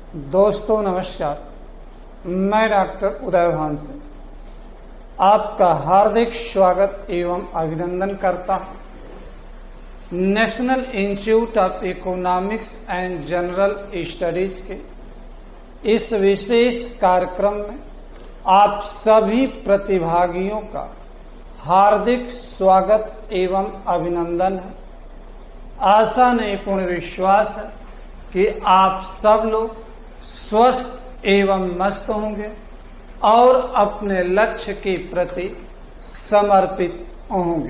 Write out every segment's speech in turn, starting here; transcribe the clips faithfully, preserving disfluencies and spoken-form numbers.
दोस्तों नमस्कार, मैं डॉक्टर उदय भान से आपका हार्दिक स्वागत एवं अभिनंदन करता हूँ। National institute of economics and general studies के इस विशेष कार्यक्रम में आप सभी प्रतिभागियों का हार्दिक स्वागत एवं अभिनंदन है। आशा नहीं पूर्ण विश्वास है कि आप सब लोग स्वस्थ एवं मस्त होंगे और अपने लक्ष्य के प्रति समर्पित होंगे।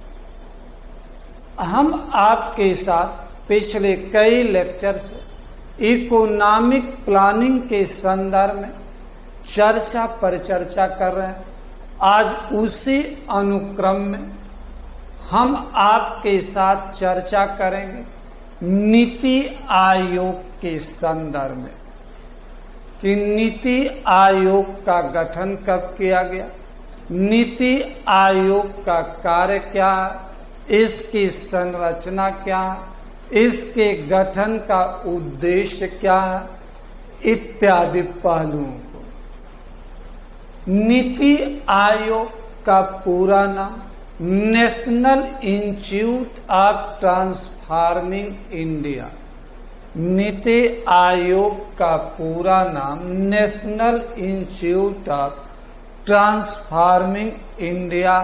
हम आपके साथ पिछले कई लेक्चर से इकोनॉमिक प्लानिंग के संदर्भ में चर्चा पर चर्चा कर रहे हैं। आज उसी अनुक्रम में हम आपके साथ चर्चा करेंगे नीति आयोग के संदर्भ में कि नीति आयोग का गठन कब किया गया, नीति आयोग का कार्य क्या है, इसकी संरचना क्या है, इसके गठन का उद्देश्य क्या है, इत्यादि पहलुओं को। नीति आयोग का पूरा नाम national institute of transforming India. NITI Aayog का पूरा नाम national institute of transforming India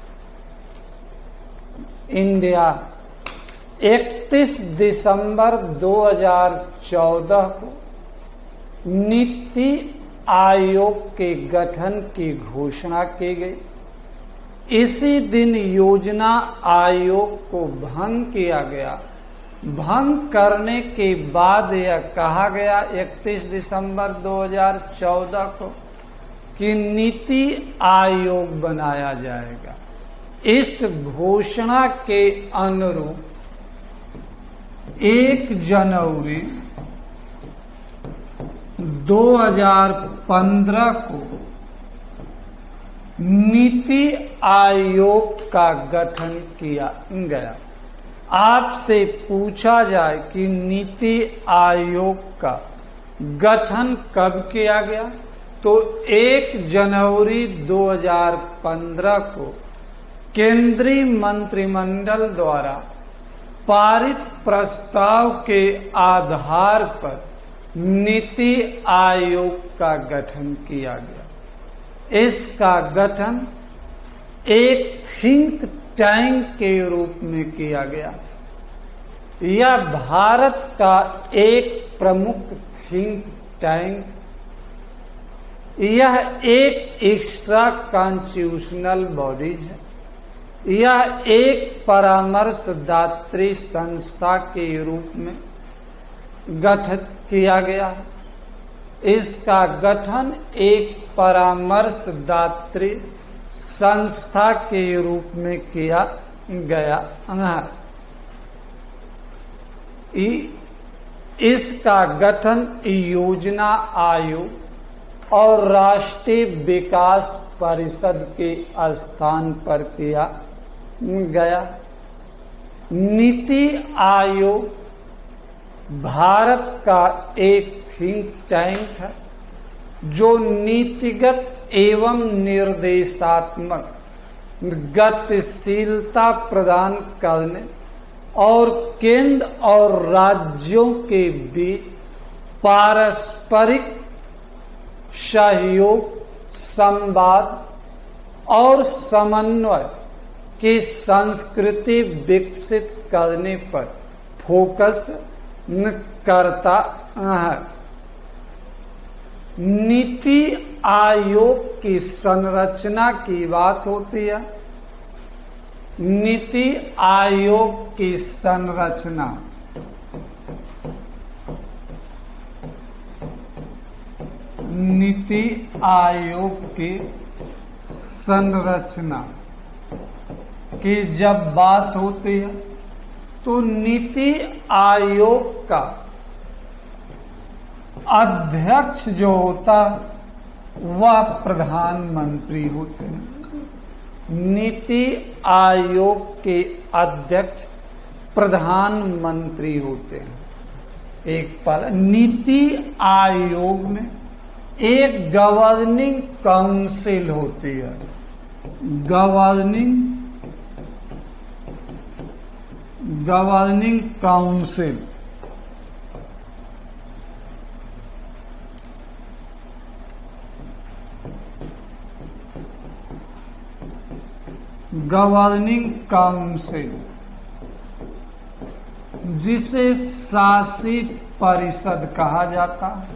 India इकतीस दिसंबर दो हज़ार चौदह को नीति आयोग के गठन की घोषणा की गई। इसी दिन योजना आयोग को भंग किया गया। भंग करने के बाद यह कहा गया इकतीस दिसंबर दो हज़ार चौदह को कि नीति आयोग बनाया जाएगा। इस घोषणा के अनुरूप एक जनवरी दो हज़ार पंद्रह को नीति आयोग का गठन किया गया। आपसे पूछा जाए कि नीति आयोग का गठन कब किया गया, तो एक जनवरी दो हज़ार पंद्रह को केंद्रीय मंत्रिमंडल द्वारा पारित प्रस्ताव के आधार पर नीति आयोग का गठन किया गया। इसका गठन एक थिंक टैंक के रूप में किया गया। यह भारत का एक प्रमुख थिंक टैंक, यह एक एक्स्ट्रा कॉन्स्टिट्यूशनल बॉडीज है। यह एक परामर्शदात्री संस्था के रूप में गठित किया गया है। इसका गठन एक परामर्शदात्री संस्था के रूप में किया गया है। इसका गठन योजना आयोग और राष्ट्रीय विकास परिषद के स्थान पर किया गया। नीति आयोग भारत का एक थिंक टैंक है जो नीतिगत एवं निर्देशात्मक गतिशीलता प्रदान करने और केंद्र और राज्यों के बीच पारस्परिक सहयोग, संवाद और समन्वय की संस्कृति विकसित करने पर फोकस करता है। नीति आयोग की संरचना की बात होती है। नीति आयोग की संरचना नीति आयोग की संरचना की जब बात होती है तो नीति आयोग का अध्यक्ष जो होता वह प्रधानमंत्री होते हैं। नीति आयोग के अध्यक्ष प्रधानमंत्री होते हैं। एक पालन। नीति आयोग में एक गवर्निंग काउंसिल होती है, governing governing council. Governing council जिसे शासित परिषद कहा जाता है,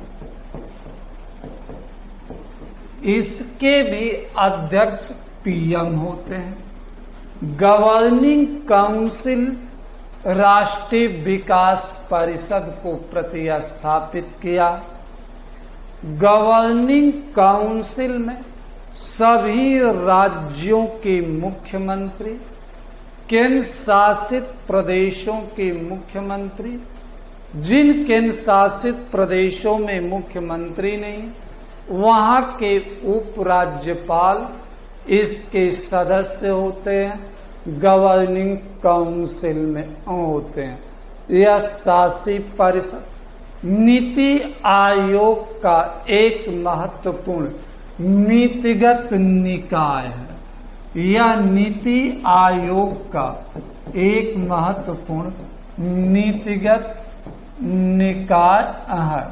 इसके भी अध्यक्ष पीएम होते हैं। गवर्निंग काउंसिल राष्ट्रीय विकास परिषद को प्रतिस्थापित किया। गवर्निंग काउंसिल में सभी राज्यों के मुख्यमंत्री, केंद्र शासित प्रदेशों के मुख्यमंत्री, जिन केंद्र शासित प्रदेशों में मुख्यमंत्री नहीं, वहां के उपराज्यपाल इसके सदस्य होते हैं, गवर्निंग काउंसिल में होते हैं। यह शासी परिषद नीति आयोग का एक महत्वपूर्ण नीतिगत निकाय है। यह नीति आयोग का एक महत्वपूर्ण नीतिगत निकाय है।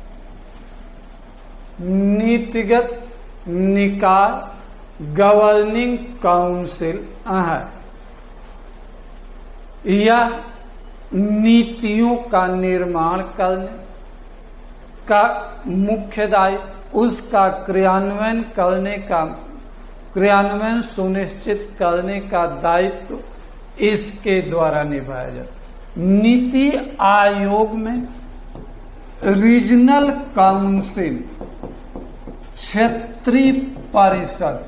नीतिगत निकाय गवर्निंग काउंसिल है। यह नीतियों का निर्माण करने का मुख्य दायित्व, उसका क्रियान्वयन करने का क्रियान्वयन सुनिश्चित करने का दायित्व इसके द्वारा निभाया जाता। नीति आयोग में रीजनल काउंसिल, क्षेत्रीय परिषद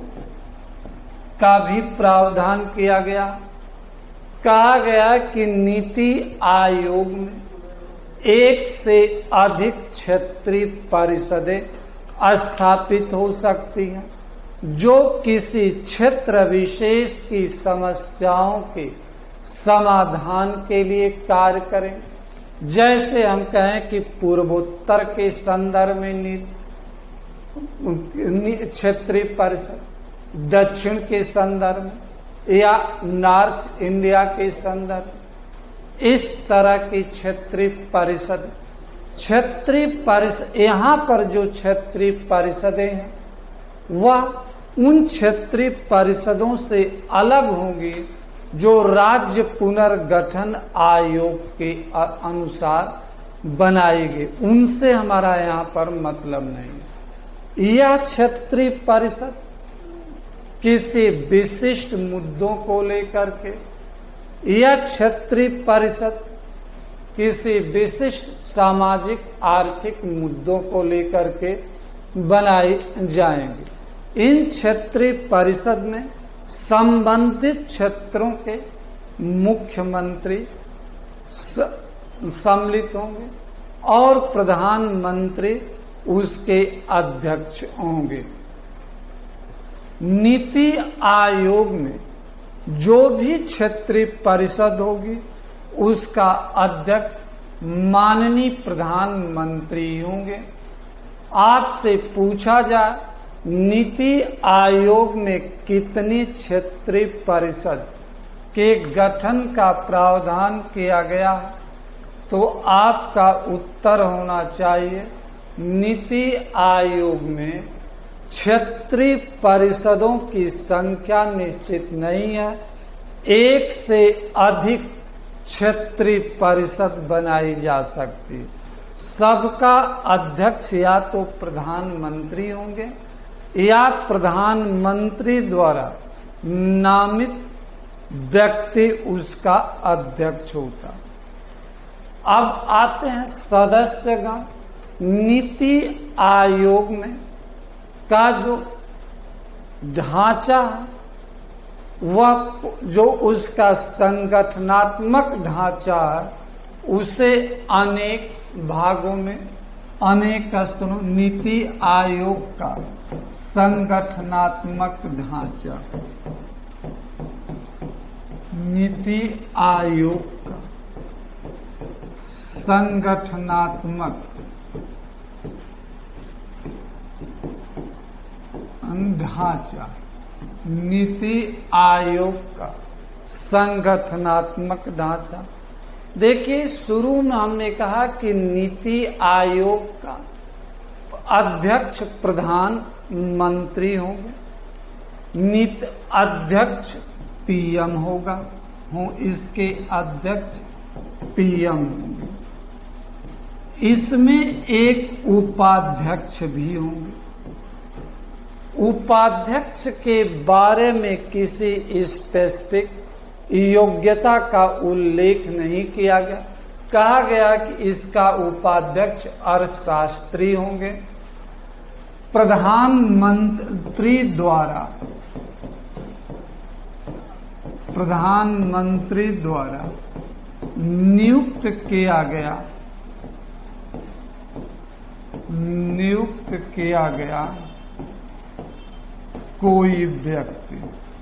का भी प्रावधान किया गया। कहा गया कि नीति आयोग में एक से अधिक क्षेत्रीय परिषदें स्थापित हो सकती हैं, जो किसी क्षेत्र विशेष की समस्याओं के समाधान के लिए कार्य करें। जैसे हम कहें कि पूर्वोत्तर के संदर्भ में क्षेत्रीय परिषद, दक्षिण के संदर्भ में, या नॉर्थ इंडिया के संदर्भ, इस तरह की क्षेत्रीय परिषद। क्षेत्रीय परिषद, यहाँ पर जो क्षेत्रीय परिषदें हैं वह उन क्षेत्रीय परिषदों से अलग होंगी जो राज्य पुनर्गठन आयोग के अनुसार बनाई गई। उनसे हमारा यहाँ पर मतलब नहीं। यह क्षेत्रीय परिषद किसी विशिष्ट मुद्दों को लेकर के, यह क्षेत्रीय परिषद किसी विशिष्ट सामाजिक आर्थिक मुद्दों को लेकर के बनाई जाएंगी। इन क्षेत्रीय परिषद में संबंधित क्षेत्रों के मुख्यमंत्री सम्मिलित होंगे और प्रधानमंत्री उसके अध्यक्ष होंगे। नीति आयोग में जो भी क्षेत्रीय परिषद होगी उसका अध्यक्ष माननीय प्रधानमंत्री होंगे। आपसे पूछा जाए नीति आयोग में कितनी क्षेत्रीय परिषद के गठन का प्रावधान किया गया, तो आपका उत्तर होना चाहिए नीति आयोग में क्षेत्रीय परिषदों की संख्या निश्चित नहीं है। एक से अधिक क्षेत्रीय परिषद बनाई जा सकती है। सबका अध्यक्ष या तो प्रधानमंत्री होंगे या प्रधानमंत्री द्वारा नामित व्यक्ति उसका अध्यक्ष होता। अब आते हैं सदस्यगण। नीति आयोग में का जो ढांचा है वह, जो उसका संगठनात्मक ढांचा है, उसे अनेक भागों में, अनेक स्तरों, नीति आयोग का संगठनात्मक ढांचा, नीति आयोग का संगठनात्मक ढांचा, नीति आयोग का संगठनात्मक ढांचा। देखिए, शुरू में हमने कहा कि नीति आयोग का अध्यक्ष प्रधान मंत्री होंगे, नीति अध्यक्ष पीएम होगा, हूं इसके अध्यक्ष पीएम होंगे। इसमें एक उपाध्यक्ष भी होंगे। उपाध्यक्ष के बारे में किसी स्पेसिफिक योग्यता का उल्लेख नहीं किया गया। कहा गया कि इसका उपाध्यक्ष अर्थशास्त्री होंगे। प्रधानमंत्री द्वारा प्रधानमंत्री द्वारा नियुक्त किया गया नियुक्त किया गया कोई व्यक्ति।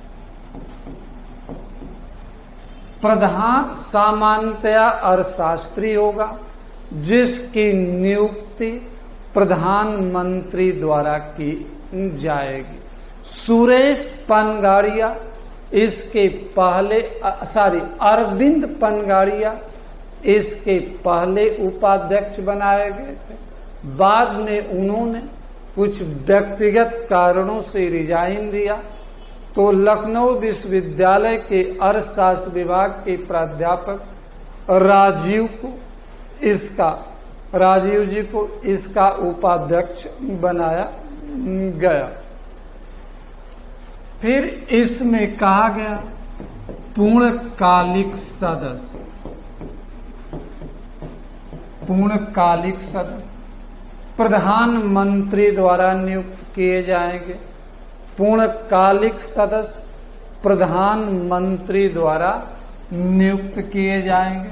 प्रधान सामान्यतया अर्थशास्त्री होगा, जिसकी नियुक्ति प्रधानमंत्री द्वारा की जाएगी। सुरेश पनगाड़िया इसके पहले सॉरी अरविंद पनगाड़िया इसके पहले उपाध्यक्ष बनाए गए थे। बाद में उन्होंने कुछ व्यक्तिगत कारणों से रिजाइन दिया, तो लखनऊ विश्वविद्यालय के अर्थशास्त्र विभाग के प्राध्यापक राजीव को इसका राजीव जी को इसका उपाध्यक्ष बनाया गया। फिर इसमें कहा गया पूर्णकालिक सदस्य पूर्णकालिक सदस्य प्रधानमंत्री द्वारा नियुक्त किए जाएंगे। पूर्णकालिक सदस्य प्रधानमंत्री द्वारा नियुक्त किए जाएंगे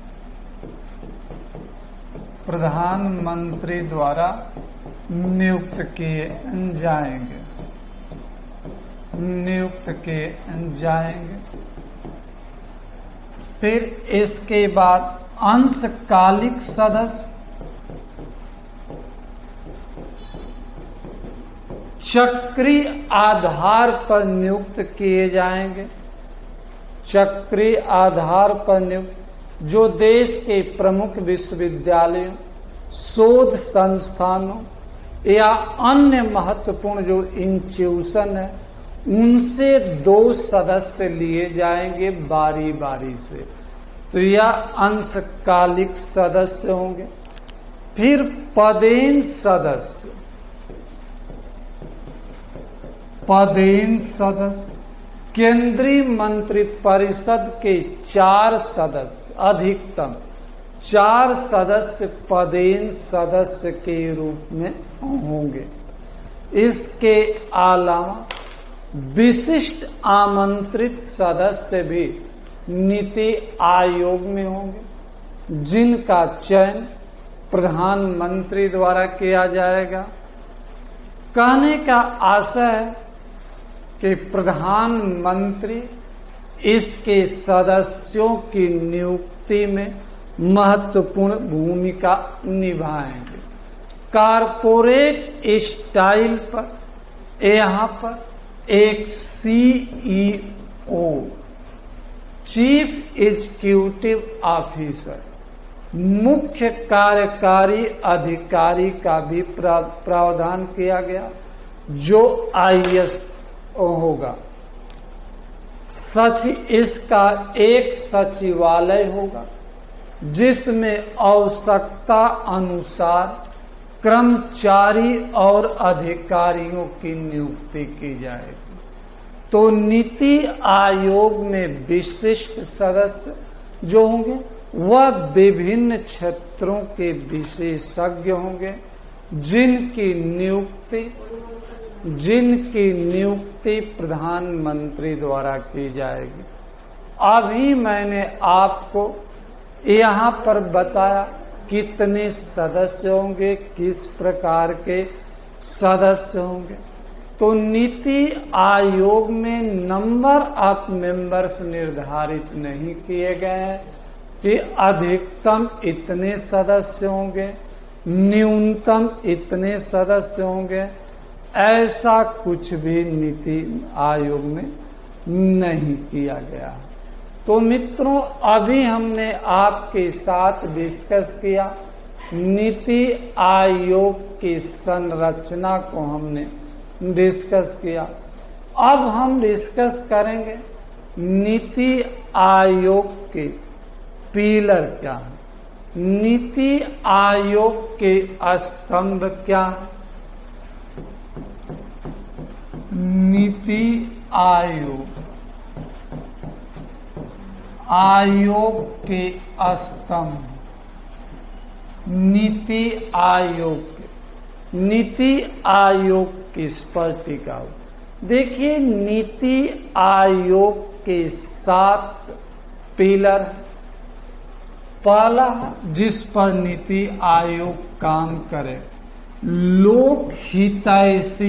प्रधानमंत्री द्वारा नियुक्त किए जाएंगे नियुक्त किए जाएंगे। फिर इसके बाद अंशकालिक सदस्य चक्रीय आधार पर नियुक्त किए जाएंगे। चक्रीय आधार पर नियुक्त, जो देश के प्रमुख विश्वविद्यालयों, शोध संस्थानों या अन्य महत्वपूर्ण जो इंस्टीट्यूशन है, उनसे दो सदस्य लिए जाएंगे बारी बारी से। तो यह अंशकालिक सदस्य होंगे। फिर पदेन सदस्य पदेन सदस्य केंद्रीय मंत्रिपरिषद के चार सदस्य, अधिकतम चार सदस्य पदेन सदस्य के रूप में होंगे। इसके अलावा विशिष्ट आमंत्रित सदस्य भी नीति आयोग में होंगे, जिनका चयन प्रधानमंत्री द्वारा किया जाएगा। कहने का आशय है कि प्रधानमंत्री इसके सदस्यों की नियुक्ति में महत्वपूर्ण भूमिका निभाएंगे। कारपोरेट स्टाइल पर यहाँ पर एक सीईओ, चीफ एग्जीक्यूटिव ऑफिसर, मुख्य कार्यकारी अधिकारी का भी प्रावधान किया गया, जो आईएएस होगा। सच इसका एक सचिवालय होगा, जिसमें आवश्यकता अनुसार कर्मचारी और अधिकारियों की नियुक्ति की जाएगी। तो नीति आयोग में विशिष्ट सदस्य जो होंगे वह विभिन्न क्षेत्रों के विशेषज्ञ होंगे, जिनकी नियुक्ति जिनकी नियुक्ति प्रधानमंत्री द्वारा की जाएगी। अभी मैंने आपको यहाँ पर बताया कितने सदस्य होंगे, किस प्रकार के सदस्य होंगे। तो नीति आयोग में नंबर ऑफ मेंबर्स निर्धारित नहीं किए गए हैं, कि अधिकतम इतने सदस्य होंगे, न्यूनतम इतने सदस्य होंगे, ऐसा कुछ भी नीति आयोग में नहीं किया गया। तो मित्रों, अभी हमने आपके साथ डिस्कस किया, नीति आयोग की संरचना को हमने डिस्कस किया। अब हम डिस्कस करेंगे नीति आयोग के पिलर क्या है, नीति आयोग के स्तंभ क्या है। नीति आयोग आयोग के स्तंभ, नीति आयोग नीति आयोग की स्फटिका। देखिए, नीति आयोग के सात पिलर। पहला, जिस पर नीति आयोग काम करे, लोक हितैषी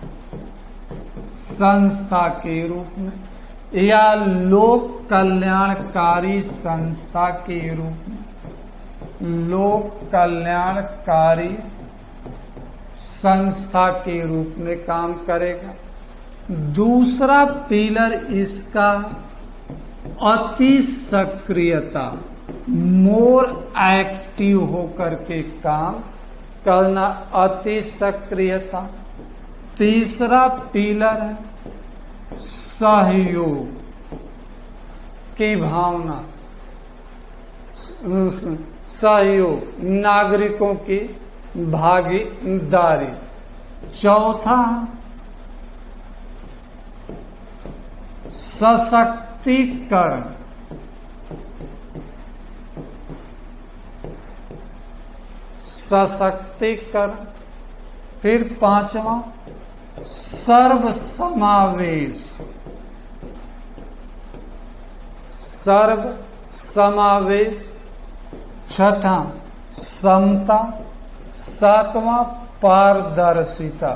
संस्था के रूप में या लोक कल्याणकारी संस्था के रूप में, लोक कल्याणकारी संस्था के रूप में काम करेगा। दूसरा पिलर इसका अति सक्रियता, मोर एक्टिव होकर के काम करना, अति सक्रियता। तीसरा पिलर है सहयोग की भावना, सहयोग, नागरिकों की भागीदारी। चौथा, सशक्तिकरण, सशक्तिकरण। फिर पांचवा, सर्व समावेश, सर्व समावेश। छठा, समता। सातवां, पारदर्शिता।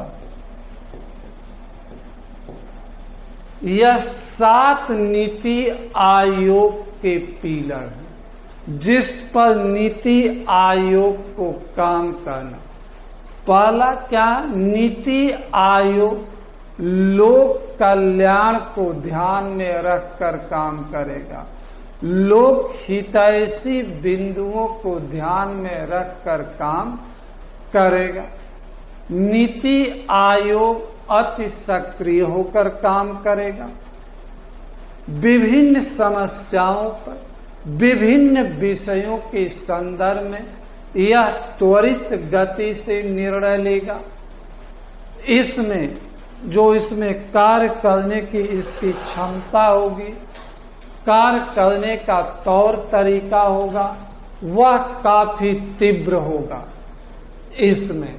यह सात नीति आयोग के पिलर हैं जिस पर नीति आयोग को काम करना। पहला क्या, नीति आयोग लोक कल्याण को ध्यान में रखकर काम करेगा, लोक हितैषी बिंदुओं को ध्यान में रखकर काम करेगा। नीति आयोग अति सक्रिय होकर काम करेगा, विभिन्न समस्याओं पर, विभिन्न विषयों के संदर्भ में यह त्वरित गति से निर्णय लेगा। इसमें जो इसमें कार्य करने की इसकी क्षमता होगी, कार्य करने का तौर तरीका होगा, वह काफी तीव्र होगा। इसमें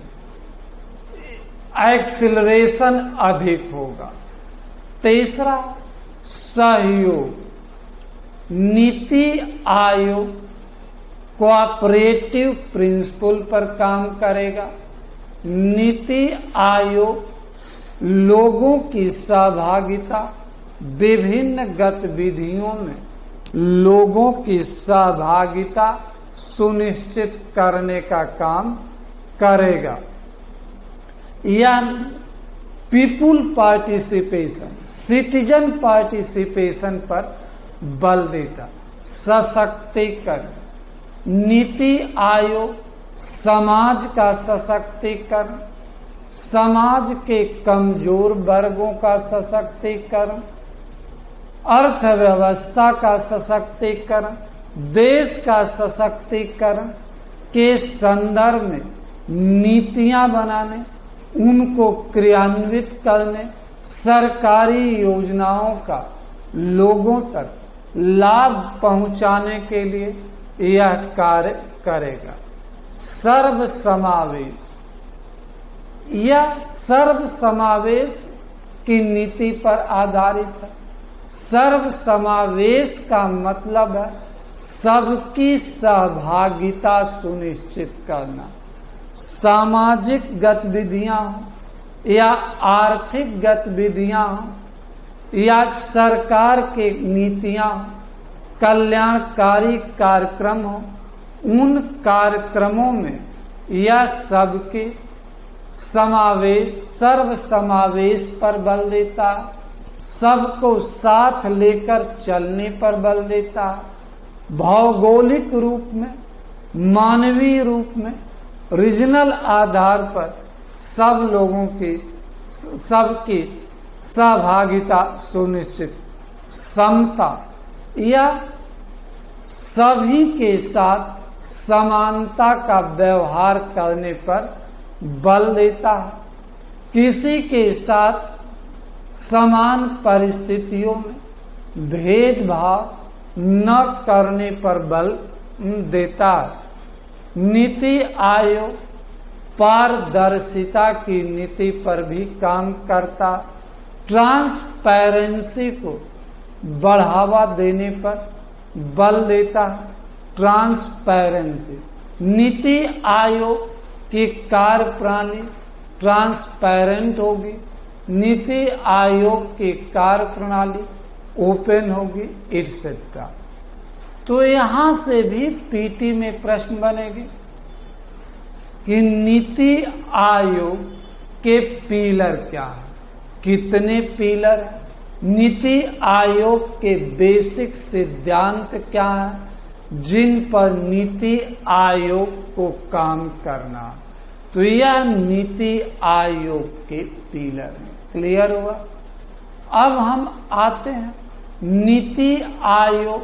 एक्सिलरेशन अधिक होगा। तीसरा, सहयोग। नीति आयोग कोऑपरेटिव प्रिंसिपल पर काम करेगा। नीति आयोग लोगों की सहभागिता, विभिन्न गतिविधियों में लोगों की सहभागिता सुनिश्चित करने का काम करेगा। यह पीपुल पार्टिसिपेशन, सिटीजन पार्टिसिपेशन पर बल देता। सशक्तिकरण, नीति आयोग समाज का सशक्तिकरण, समाज के कमजोर वर्गों का सशक्तिकरण, अर्थव्यवस्था का सशक्तिकरण, देश का सशक्तिकरण के संदर्भ में नीतियां बनाने, उनको क्रियान्वित करने, सरकारी योजनाओं का लोगों तक लाभ पहुंचाने के लिए यह कार्य करेगा। सर्व समावेश, यह सर्व समावेश की नीति पर आधारित है। सर्व समावेश का मतलब है सबकी सहभागिता सुनिश्चित करना। सामाजिक गतिविधियां हो या आर्थिक गतिविधियां हो या सरकार के नीतियां हो, कल्याणकारी कार्यक्रम हो, उन कार्यक्रमों में यह सबके समावेश, सर्व समावेश पर बल देता है, सबको साथ लेकर चलने पर बल देता है। भौगोलिक रूप में, मानवीय रूप में, रीजनल आधार पर सब लोगों की सबकी सहभागिता सुनिश्चित, समता या सभी के साथ समानता का व्यवहार करने पर बल देता है। किसी के साथ समान परिस्थितियों में भेदभाव न करने पर बल देता है। नीति आयोग पारदर्शिता की नीति पर भी काम करता, ट्रांसपेरेंसी को बढ़ावा देने पर बल देता है। ट्रांसपेरेंसी, नीति आयोग की कार्यप्रणाली ट्रांसपेरेंट होगी, नीति आयोग की कार्यप्रणाली ओपन होगी, एटसेट्रा। तो यहां से भी पीटी में प्रश्न बनेगी कि नीति आयोग के पिलर क्या है, कितने पिलर है, नीति आयोग के बेसिक सिद्धांत क्या है जिन पर नीति आयोग को काम करना। तो यह नीति आयोग के पिलर है। क्लियर हुआ? अब हम आते हैं नीति आयोग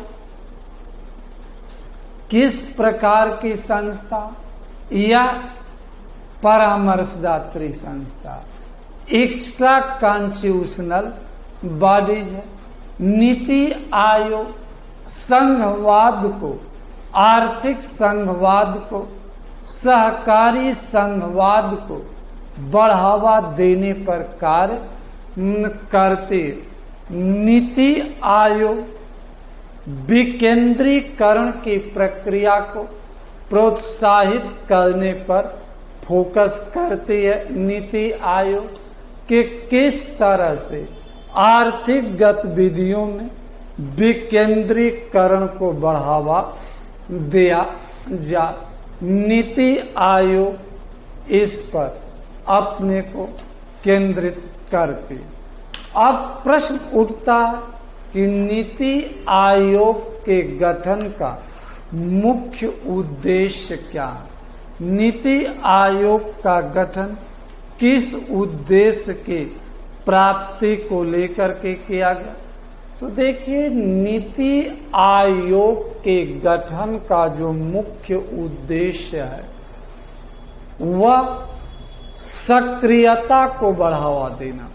किस प्रकार की संस्था या परामर्शदात्री संस्था, एक्स्ट्रा कॉन्स्टिट्यूशनल बॉडीज है। नीति आयोग संघवाद को, आर्थिक संघवाद को, सहकारी संघवाद को बढ़ावा देने पर कार्य करते। नीति आयोग विकेंद्रीकरण की प्रक्रिया को प्रोत्साहित करने पर फोकस करती है। नीति आयोग के किस तरह से आर्थिक गतिविधियों में विकेंद्रीकरण को बढ़ावा दिया जा, नीति आयोग इस पर अपने को केंद्रित करती। अब प्रश्न उठता है कि नीति आयोग के गठन का मुख्य उद्देश्य क्या है। नीति आयोग का गठन किस उद्देश्य के प्राप्ति को लेकर के किया गया? तो देखिए, नीति आयोग के गठन का जो मुख्य उद्देश्य है वह सक्रियता को बढ़ावा देना,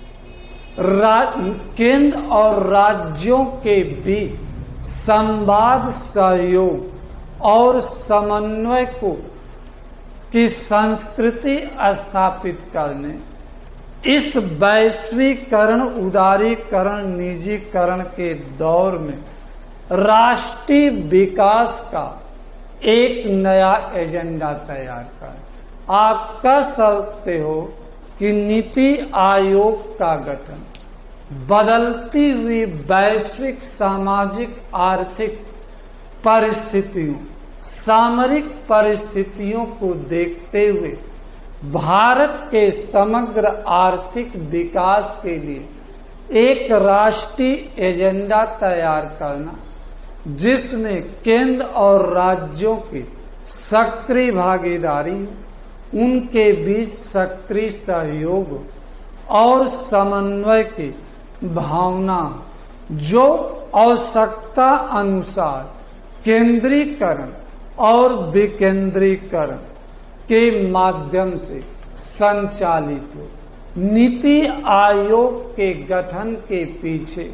केंद्र और राज्यों के बीच संवाद, सहयोग और समन्वय को की संस्कृति स्थापित करने, इस वैश्वीकरण, उदारीकरण, निजीकरण के दौर में राष्ट्रीय विकास का एक नया एजेंडा तैयार कर। आप कह सकते हो कि नीति आयोग का गठन बदलती हुई वैश्विक सामाजिक आर्थिक परिस्थितियों, सामरिक परिस्थितियों को देखते हुए भारत के समग्र आर्थिक विकास के लिए एक राष्ट्रीय एजेंडा तैयार करना, जिसमें केंद्र और राज्यों की सक्रिय भागीदारी, उनके बीच सक्रिय सहयोग और समन्वय की भावना, जो आवश्यकता अनुसार केंद्रीकरण और विकेंद्रीकरण के माध्यम से संचालित हो। नीति आयोग के गठन के पीछे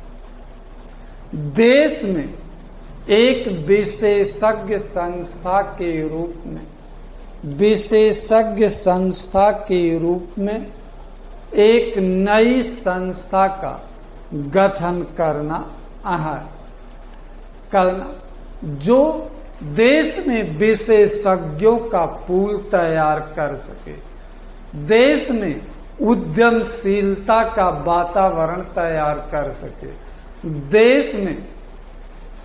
देश में एक विशेषज्ञ संस्था के रूप में विशेषज्ञ संस्था के रूप में एक नई संस्था का गठन करना है करना जो देश में विशेषज्ञों का पूल तैयार कर सके, देश में उद्यमशीलता का वातावरण तैयार कर सके, देश में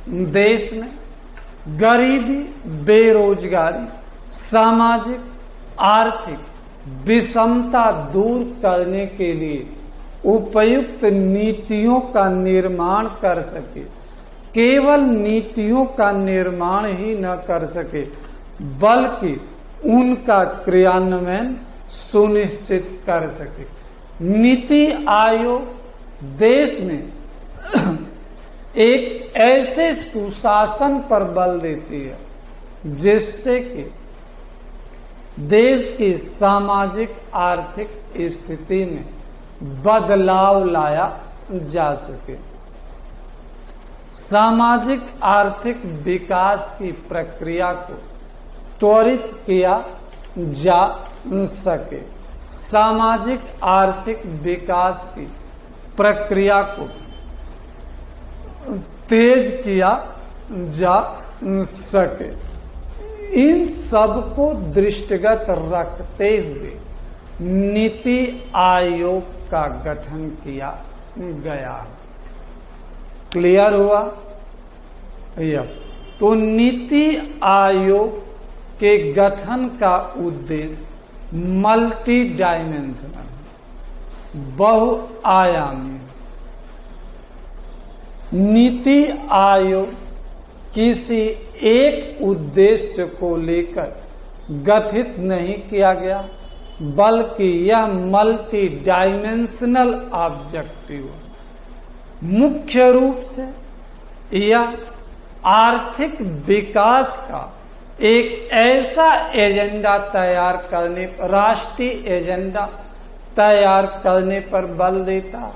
देश में गरीबी, बेरोजगारी, सामाजिक आर्थिक विषमता दूर करने के लिए उपयुक्त नीतियों का निर्माण कर सके। केवल नीतियों का निर्माण ही न कर सके बल्कि उनका क्रियान्वयन सुनिश्चित कर सके। नीति आयोग देश में एक ऐसे सुशासन पर बल देती है जिससे कि देश की सामाजिक आर्थिक स्थिति में बदलाव लाया जा सके। सामाजिक आर्थिक विकास की प्रक्रिया को त्वरित किया जा सके। सामाजिक आर्थिक विकास की प्रक्रिया को तेज किया जा सके। इन सब को दृष्टिगत रखते हुए नीति आयोग का गठन किया गया है। क्लियर हुआ? यह तो नीति आयोग के गठन का उद्देश्य मल्टी डायमेंशनल, बहुआयामी। नीति आयोग किसी एक उद्देश्य को लेकर गठित नहीं किया गया बल्कि यह मल्टी डायमेंशनल ऑब्जेक्टिव मुख्य रूप से यह आर्थिक विकास का एक ऐसा एजेंडा तैयार करने, राष्ट्रीय एजेंडा तैयार करने पर बल देता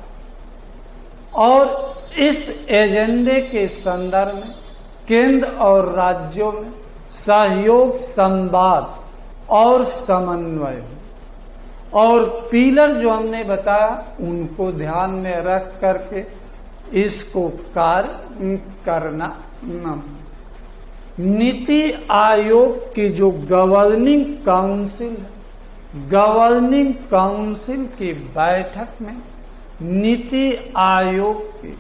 और इस एजेंडे के संदर्भ में केंद्र और राज्यों में सहयोग, संवाद और समन्वय और पिलर जो हमने बताया उनको ध्यान में रख करके इसको कार्य करना न। नीति आयोग की जो गवर्निंग काउंसिल है, गवर्निंग काउंसिल की बैठक में नीति आयोग की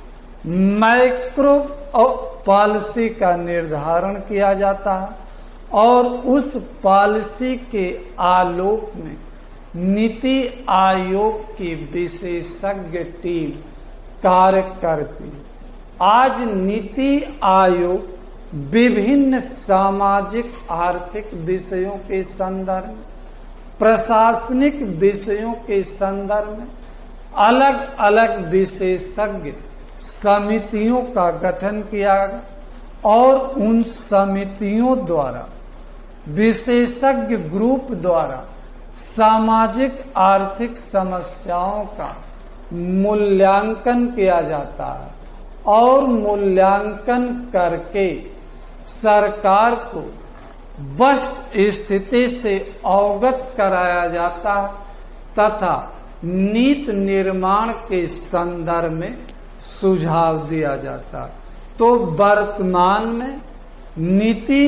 मैक्रो पॉलिसी का निर्धारण किया जाता है और उस पॉलिसी के आलोक में नीति आयोग की विशेषज्ञ टीम कार्य करती है। आज नीति आयोग विभिन्न सामाजिक आर्थिक विषयों के संदर्भ में, प्रशासनिक विषयों के संदर्भ में अलग अलग विशेषज्ञ समितियों का गठन किया गया और उन समितियों द्वारा, विशेषज्ञ ग्रुप द्वारा सामाजिक आर्थिक समस्याओं का मूल्यांकन किया जाता है और मूल्यांकन करके सरकार को वस्तु स्थिति से अवगत कराया जाता है तथा नीति निर्माण के संदर्भ में सुझाव दिया जाता है। तो वर्तमान में नीति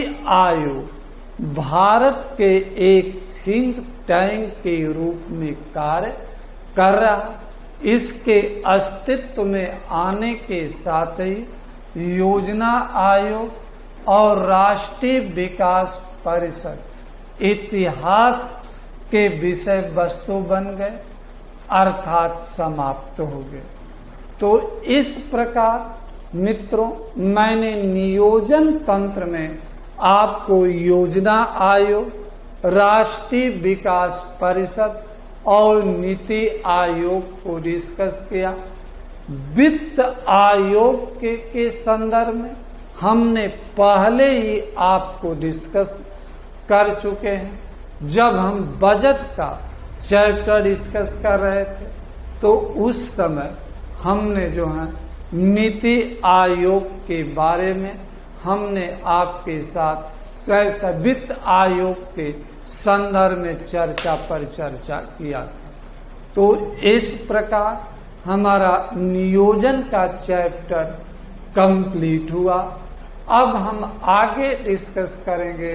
आयोग भारत के एक थिंक टैंक के रूप में कार्य कर रहा है। इसके अस्तित्व में आने के साथ ही योजना आयोग और राष्ट्रीय विकास परिषद इतिहास के विषय वस्तु बन गए अर्थात समाप्त हो गए। तो इस प्रकार मित्रों मैंने नियोजन तंत्र में आपको योजना आयोग, राष्ट्रीय विकास परिषद और नीति आयोग को डिस्कस किया। वित्त आयोग के, के संदर्भ में हमने पहले ही आपको डिस्कस कर चुके हैं। जब हम बजट का चैप्टर डिस्कस कर रहे थे तो उस समय हमने जो है नीति आयोग के बारे में हमने आपके साथ कैसा वित्त आयोग के संदर्भ में चर्चा पर चर्चा किया था। तो इस प्रकार हमारा नियोजन का चैप्टर कंप्लीट हुआ। अब हम आगे डिस्कस करेंगे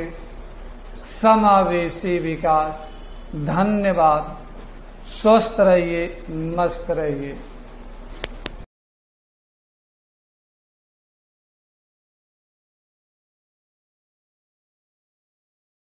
समावेशी विकास। धन्यवाद। स्वस्थ रहिए, मस्त रहिए।